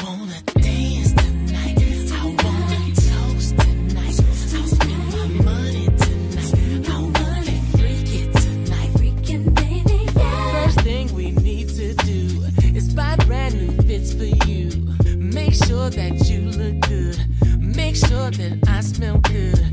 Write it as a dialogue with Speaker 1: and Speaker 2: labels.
Speaker 1: wanna dance tonight. I wanna toast tonight. I'll spend my money tonight. I wanna freak it tonight. Freaking baby, yeah. First thing we need to do is buy brand new fits for you. Make sure that you look good. Make sure that I smell good.